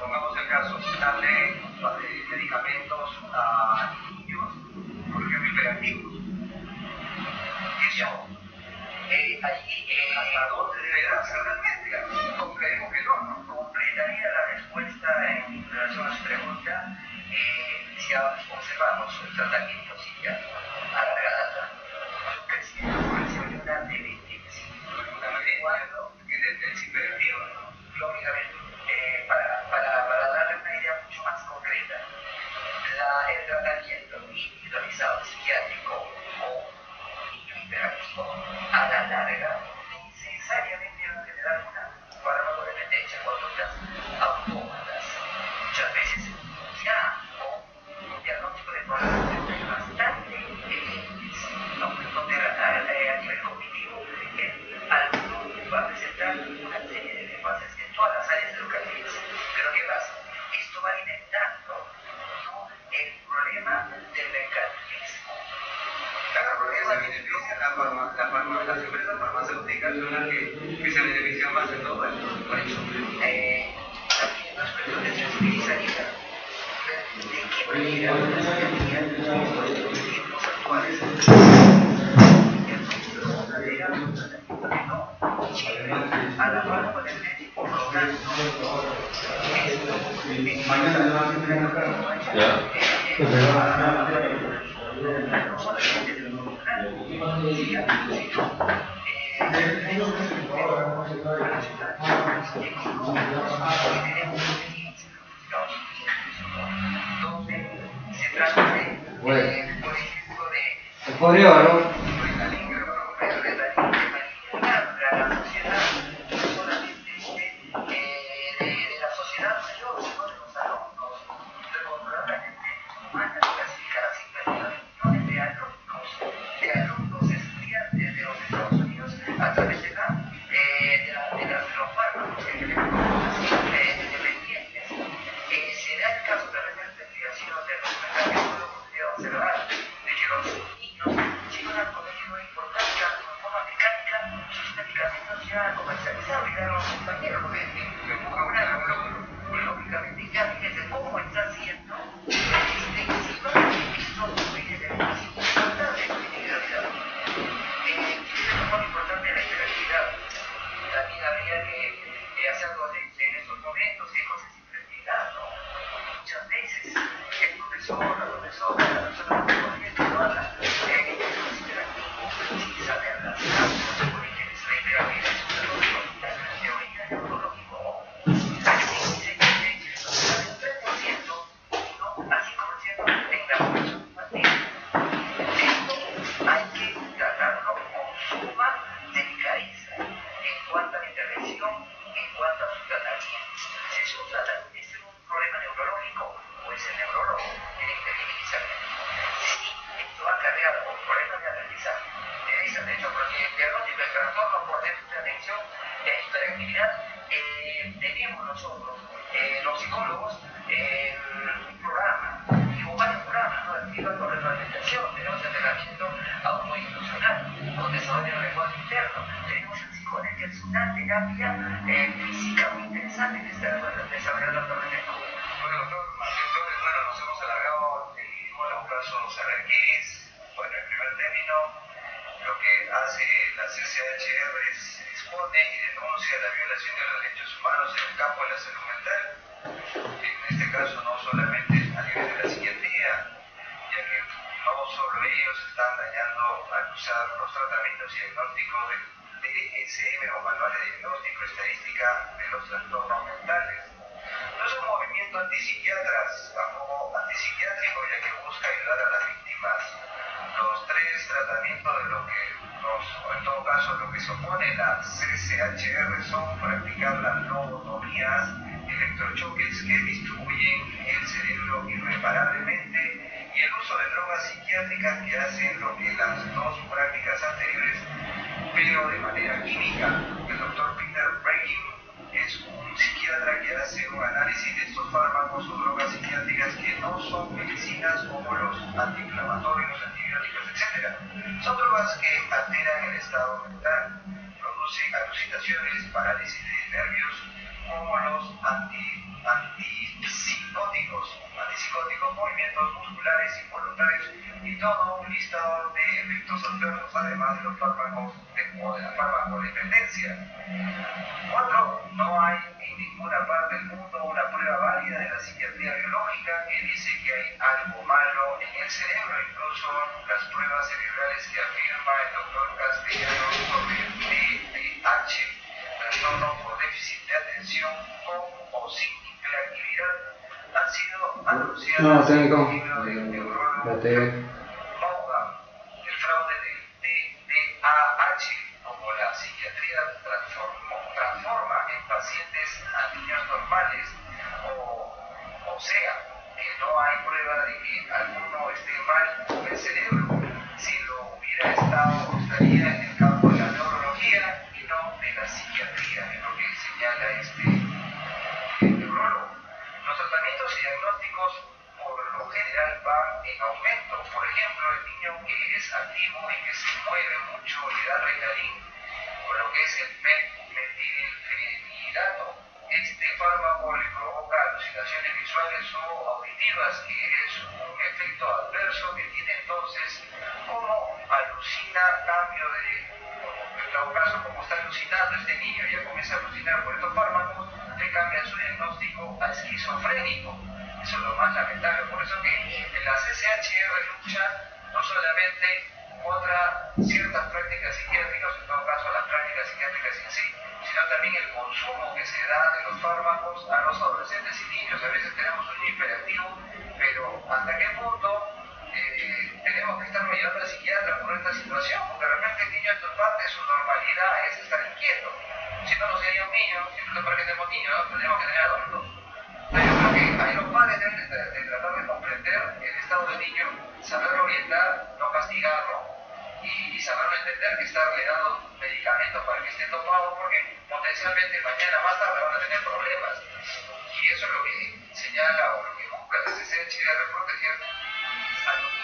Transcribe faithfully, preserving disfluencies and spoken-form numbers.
pongamos el caso, darle eh, medicamentos a niños, por ejemplo, hiperactivos. Eso, eh, allí, eh, ¿hasta dónde deberá ser realmente? Concreemos que no, ¿no? Completaría la respuesta en relación a su pregunta. Eh, si observamos el tratamiento psiquiátrico a larga data, un crecimiento progresivo de una de veinticinco, una cuando es hiperactivo, lógicamente, eh, para, para, para darle una idea mucho más concreta, la, el tratamiento individualizado psiquiátrico o hiperactivo a la larga necesariamente va a generar una farmacodependencia, conductas autómatas, muchas veces ya con un diagnóstico de problemas bastante eh, no, no a, a nivel cognitivo, el alumno va a presentar una serie de desfases en todas las áreas educativas. Pero ¿qué pasa? Esto va alimentando, ¿no?, el problema del mecanismo. Claro, porque esa beneficia la farma, la farma, las empresas farmacéuticas son las que, que se benefician más de todo esto. Por eso, eh, también las cuestiones de sensibilización. ¿De qué manera la psiquiatría en los tiempos actuales a la farmacodependencia y por lo tanto no solamente del emocional, donde se trata de, por ejemplo, de Coreógrafo. la sociedad, no solamente de, eh, de, de la sociedad mayor, sino de los alumnos. Recordar la gente humana clasificada a cincuenta y nueve millones de alumnos, de alumnos estudiantes de los Estados Unidos a través de la, eh, de, la, de, la, de los fármacos que tenemos así eh, dependientes. Eh, será el caso de la investigación de los mecanismos de podría observar de que los niños llegan al colegio de importancia de una forma mecánica sus medicamentos ya comercializados y dan a los compañeros, porque ahora lógicamente ya fíjense cómo está siendo extensiva esto de la dificultad de la individualidad. Eh, es lo más importante de la hiperactividad. También habría que eh, hacer algo de, en estos momentos, que cosas imprevisibles, ¿no? Muchas veces el profesor, la profesora, la persona que conoce no habla de los hiperactivos sin saberlas. Se supone que nuestra hiperactividad es un error de teoría neurológico. Así dice que el tres por ciento no a cinco por ciento en la población infantil. Esto hay que tratarlo con suma delicadeza en cuanto a la intervención, en cuanto a su tratamiento. Si es un tratamiento, es un problema neurológico, pues el neurólogo tiene que intervenir inicialmente. Si esto va acarreado con problemas de aprendizaje, de desatención, porque el diagnóstico del trastorno por déficit de atención e hiperactividad, eh, tenemos nosotros, eh, los psicólogos, eh, un programa, digo varios programas, ¿no? Activa con retroalimentación, tenemos entrenamiento autoinstruccional, con desarrollo del lenguaje interno, tenemos el psicólogo, que es una terapia eh, física muy interesante que está desarrollando actualmente. Bueno, doctor, entonces, bueno, nos hemos alargado el bueno, casos R X. Bueno, en primer término, lo que hace la C C H R es expone y denuncia la violación de los derechos humanos en el campo de la salud mental. En este caso, no solamente a nivel de la psiquiatría, ya que no solo ellos están dañando al usar los tratamientos y diagnósticos del D S M o Manual de Diagnóstico y Estadística de los Trastornos Mentales. No es un movimiento antipsiquiatras, tampoco antipsiquiátrico, ya que busca ayudar a las víctimas. Los tres tratamientos de lo que nos, o en todo caso lo que se opone la C C H R son practicar las lobotomías, electrochoques que distribuyen el cerebro irreparablemente y el uso de drogas psiquiátricas que hacen lo que las dos prácticas anteriores, pero de manera química. El doctor Peter Breggin es un psiquiatra que hace un análisis de estos fármacos o drogas psiquiátricas que no son medicinas como los antiinflamatorios, antibióticos, etcétera. Son drogas que alteran el estado mental, producen alucinaciones, parálisis de nervios como los anti, antipsicóticos, antipsicóticos, movimientos musculares involuntarios y todo un listado de efectos adversos, además de los fármacos de, o de la farmacodependencia. Cuatro, no hay en ninguna parte del mundo una prueba válida de la psiquiatría biológica que dice que hay algo malo en el cerebro, incluso las pruebas cerebrales que afirma el doctor Castellano sobre el T D A H, trastorno por déficit de atención con o sin hiperactividad, han sido anunciadas No, técnico. en el libro del neurólogo Vaughan, el fraude del T D A H, como la psiquiatría transformó, transforma en pacientes a niños normales, o, o sea, que no hay prueba de que alguno esté mal con el cerebro. Si lo hubiera estado, estaría en el campo de la neurología y no de la psiquiatría, es lo que señala este el neurólogo. Los tratamientos y diagnósticos por lo general van en aumento. Por ejemplo, el niño que es activo y que se mueve mucho le da Ritalin, con lo que es el metilfenidato. Este fármaco le provoca alucinaciones visuales o auditivas, que es un efecto adverso que tiene entonces como alucina cambio de, en todo caso, como está alucinando este niño, ya comienza a alucinar por estos fármacos, le cambia su diagnóstico a esquizofrénico. Eso es lo más lamentable. Por eso que la C C H R lucha no solamente contra ciertas prácticas psiquiátricas, en todo caso las prácticas psiquiátricas en sí, sino también el consumo que se da de los fármacos a los adolescentes y niños. A veces tenemos un niño hiperactivo, pero ¿hasta qué punto eh, tenemos que estarlo llevando al psiquiatra por esta situación? Porque de repente el niño en su parte, su normalidad es estar inquieto. Si no, no sería un niño, siempre para que tenemos niños, ¿no? Tenemos que tener adultos. Entonces yo creo que ahí los padres deben de, de tratar de comprender el estado del niño, saberlo orientar, no castigarlo, y, y saberlo entender que estarle dando medicamentos para que esté topado, porque potencialmente mañana más tarde van a tener problemas. Y eso es lo que señala o lo que busca la C C H R, proteger a los